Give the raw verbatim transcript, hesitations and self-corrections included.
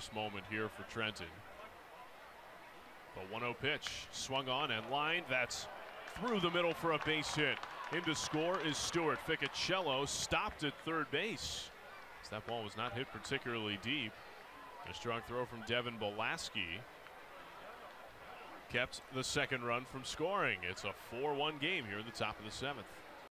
harvest moment here for Trenton. The one oh pitch swung on and lined. That's through the middle for a base hit. In to score is Stewart. Ficacello stopped at third base. That ball was not hit particularly deep. A strong throw from Devin Belaski kept the second run from scoring. It's a four one game here in the top of the seventh.